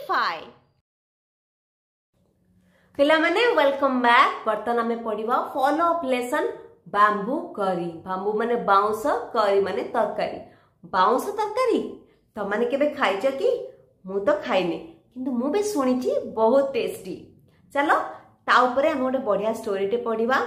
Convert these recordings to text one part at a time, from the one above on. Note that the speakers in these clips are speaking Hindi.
सिंप्लीफाई। पिला माने वेलकम बैक। बर्तन आमे पढ़िबा follow up lesson bamboo curry. Bamboo माने बाउंस, करी माने तरकारी। बाउंस तरकारी तो माने केबे खाइछ कि? मु तो खाइनी, किंतु मु भी सुनिछि बहुत टेस्टी। चलो ता ऊपर हम गोटे बढ़िया स्टोरी टे पढ़िबा।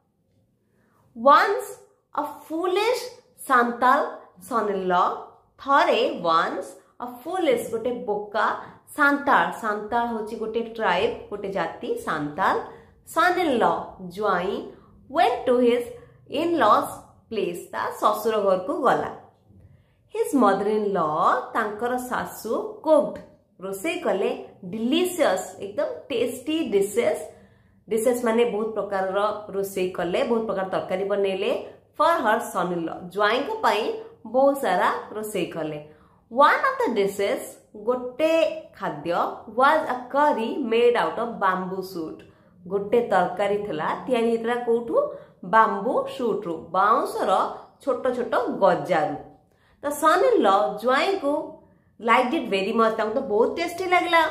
Once a foolish Santal son-in-law, थरे once a foolish गोटे बोका सांताल, सांताल होची गोटे ट्राइब, गोटे जाति Santal, son-in-law ज्वाई went to his in-laws place, ता ससुर घर को गला। His mother-in-law तांकर सासु cooked, रोसे कले डिलीशियस एकदम टेस्टी डिशेस माने बहुत प्रकार रोसे कले, बहुत प्रकार तरकारी बनेले फॉर हर son-in-law, ज्वाई को पाई बहुत सारा रोसे कले। One of the dishes गोटे खाद्य was a curry made out of bamboo shoot, गोटे तरकारी थला तयारी हेतला कोठू? बांबू शूट रू, बाउंस रो छोटो छोटो गजारू। तो son-in-law ज्वाई को liked it very much, तांको तो बहुत टेस्टी लगला।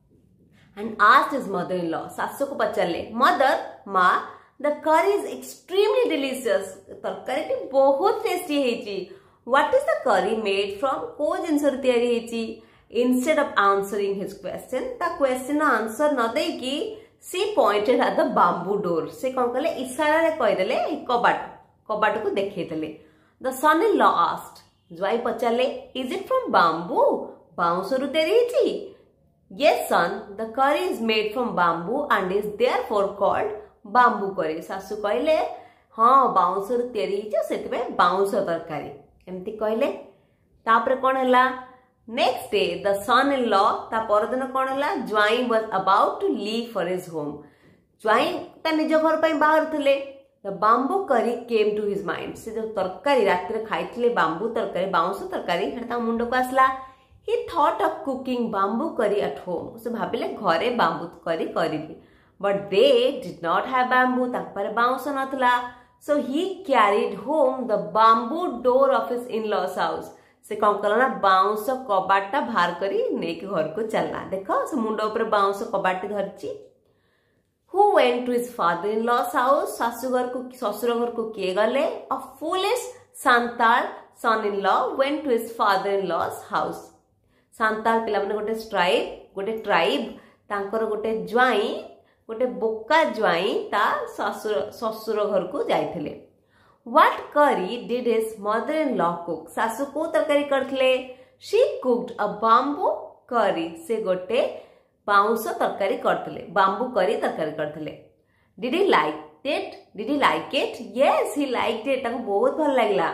And asked his mother-in-law, सासू को पचारले, मदर माँ, the curry is extremely delicious, तरकारी टी बहुत टेस्टी हेची। What is the curry made from? को जिनस तैयारी हेची? Instead of answering his question, ता क्वेश्चन आंसर न दे कि she pointed at the bamboo door, से कौन कले इशारा रे कह देले कबाट को देखे देले। The son-in-law asked, ज्वाई पचारले, is it from bamboo? बाउंस रु तैयारी हेची? Yes son, the curry is made from bamboo and is therefore called bamboo curry. सासू कहले हाँ बाउंस रु तैयारी हेची सेतबे बाउंस तरकारी एमती कहले। तापरे कोन हला? नेक्स्ट डे द son-in-law, ता परदिन कोन हला? ज्वाई was about to leave for his home, ज्वाई ता निज घर पई बाहर थिले। द बांबू करी केम टू हिज माइंड, से जो तरकारी रात रे खाइथिले बांबू तरकारी, बाउंस तरकारी हेटा मुंड को आसला। He thought of cooking bamboo curry at home, से भाबिले घरे बांबू करी करिबी, but they did not have bamboo, ताक पर बाउंस नथला। So he carried home the bamboo door of his in-laws house, से कौन करना बाउंस कबाटा बाहर करी नेक घर को चलना। देखो से मुंड ऊपर बाउंस कबाटी धरची। Who went to his father-in-law's house, ससुर घर को किए गले? A foolish Santal son-in-law went to his father-in-law's house, Santal पिला माने गोटे ट्राइब तांकर गोटे ज्वाई, गोटे बोका ज्वाई ता ससुर घर को जाइथिले। What curry did his mother-in-law cook? सासु को तरकारी करथिले? She cooked a bamboo curry, से गोटे बाउंस तरकारी करथिले, बांबू करी तरकारी करथिले। Did he like it? Did he like it? Yes, he liked it, ताको बहुत भल लागला।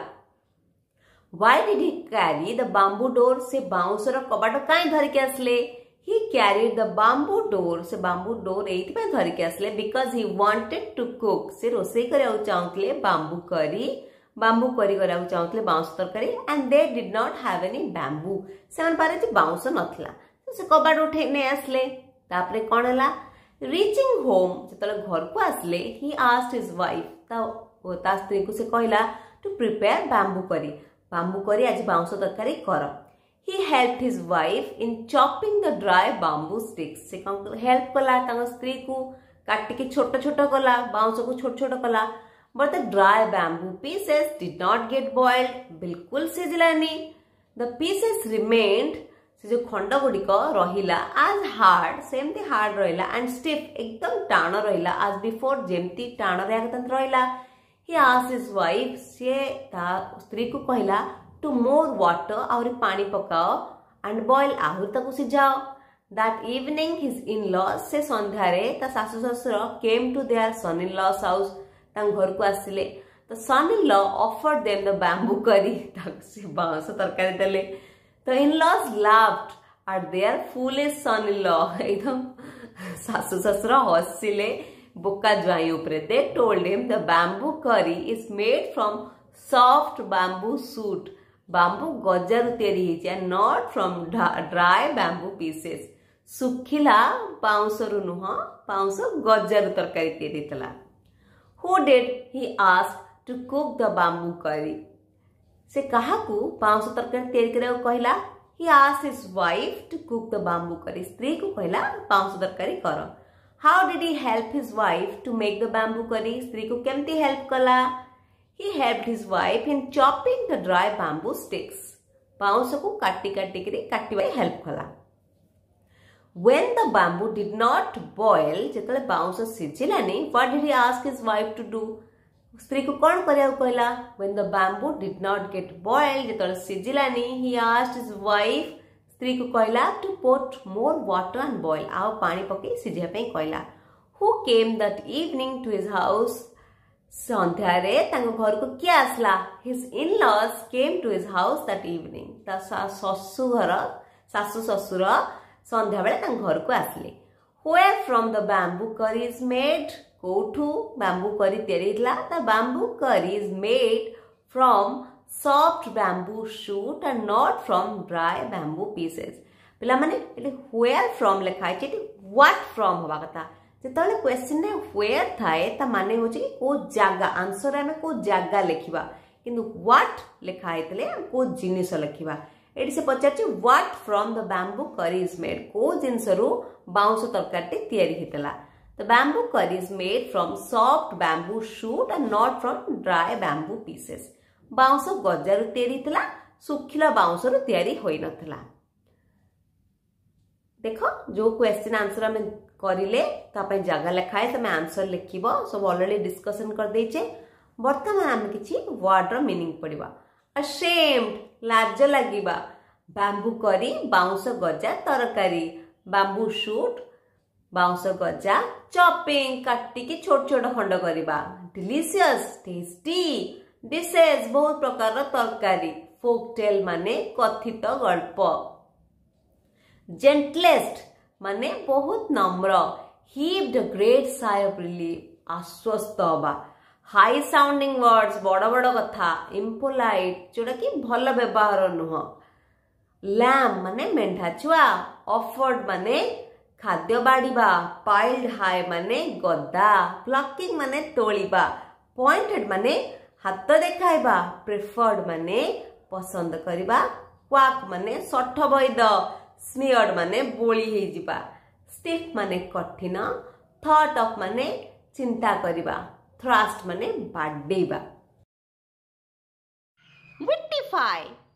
Why did he carry the bamboo door? से बाउंस रो कबाट काई धरि के आसले? He carried the bamboo door, से बांबू डोर एथि पे धरि के आसले because he wanted to cook, से रोसे करिया चाहुतले बांबू करी करिया चाहुतले बाउंस तरकारी, and they did not have any bamboo, से मन पारे जे बाउंस नथला, से कबाट उठे ने आसले। तापरे कोन हला? Reaching home, जतले घर को आसले, he asked his wife, ता स्त्री को से कहला to prepare bamboo curry, bamboo curry आज बाउंस तरकारी कर। He helped his wife in chopping the dry bamboo sticks, से कौन हेल्प कला तांग स्त्री को काट के छोटा छोटा कला, बाउंस को छोटा छोटा कला। But the dry bamboo pieces did not get boiled, बिल्कुल सिझलानी। The pieces remained, से जो खंड गुड़िक रहिला as hard, सेमती हार्ड रहिला and stiff, एकदम टाण रहिला as before, जेमती टाण रे आगतंत रहिला। He asked his wife, से ता स्त्री को कहला to more water, आउरी पानी पकाओ and boil, आउरी तक सिझाओ। That evening his in-laws, से संध्यारे ता सासु ससुर came to their son-in-law's house, तांग घर को आसिले। The son-in-law offered them the bamboo curry, तांग से बाउंस तरकारी देले। The in-laws laughed at their foolish son-in-law, एकदम सासु ससुर हसिले बोका ज्वाई ऊपरे। They told him the bamboo curry is made from soft bamboo shoot, bamboo गजारू तैयारी हेची, and not from dry bamboo pieces, सुखिला बाउंस रु नुह, बाउंस गजारू तरकारी तैयारी तला। Who did he ask to cook the bamboo curry? से कहा को बाउंस तरकारी तैयारी करे कहला? He asked his wife to cook the bamboo curry. स्त्री को कहला बाउंस तरकारी कर. How did he help his wife to make the bamboo curry? स्त्री को केमती हेल्प कला? He helped his wife in chopping the dry bamboo sticks. बाउंस को काटी काटी करी काटिबा हेल्प कला. When the bamboo did not boil, जेतले बाउंस सिझिलानी, what did he ask his wife to do? स्त्री को कौन करिया कहला? When the bamboo did not get boiled, जेतले सिझिलानी, he asked his wife, स्त्री को कहला to put more water and boil. आउ पानी पके सिझिया पे कहला. Who came that evening to his house? संध्या रे तांको घर को किया आसला? His in-laws came to his house that evening. ता सासु ससुर संध्या बेले तांको घर को आसले. Where from the bamboo curry is made? Kothu bamboo curry तैयारी थला. The bamboo curry is made from soft bamboo shoot and not from dry bamboo pieces. पिला माने एले where from लिखा है एटी what from होबा कथा. जेतले क्वेश्चन ने where थाए ता माने होची कि को जागा आंसर आमे को जागा लिखिबा, किंतु what लिखा है तले को जिनिस लिखिबा. एटी से पचारची what from the bamboo curry is made. को जिनसरु बाउंस तरकारी तैयारी हितला. The bamboo curry is made from soft bamboo shoot and not from dry bamboo pieces. बाउंस गजारु तैयारी थला, सुखिला बाउंसरु तैयारी होई नथला. देखो जो क्वेश्चन आंसर हमें करिले ता पय जगह लिखा है, तमे आंसर लिखिबो. सब ऑलरेडी डिस्कशन कर देछे. वर्तमान हम किछि वर्ड रो मीनिंग पडिबा. ashamed लाज लागिबा. bamboo curry बाउंस गजा तरकारी. bamboo shoot बाउंस गजा. चॉपिंग काटी के छोट छोट खंड करिबा. Delicious tasty. डिशेस बहुत प्रकार तरकारी. फोक टेल माने कथित गल्प. जेंटलेस्ट माने बहुत नम्र. Heaved a great sigh of relief आश्वस्त होबा. हाई साउंडिंग वर्ड्स बड़ बड़ कथा. इम्पोलाइट जोड़ा कि भल व्यवहार नुह. लैम माने मेंढा छुआ. ऑफर्ड माने खाद्य बाड़ीबा. पाइल्ड हाई माने गद्दा. प्लकिंग माने तोड़ीबा. पॉइंटेड माने हाथ देखाइबा. प्रेफर्ड माने पसंद करिबा. क्वाक माने सठ वैद. स्मियर्ड माने बोली हे जिबा. स्टिफ माने कठिन. थॉट ऑफ माने चिंता करिबा. थ्रस्ट माने बाडेबा. विटिफाई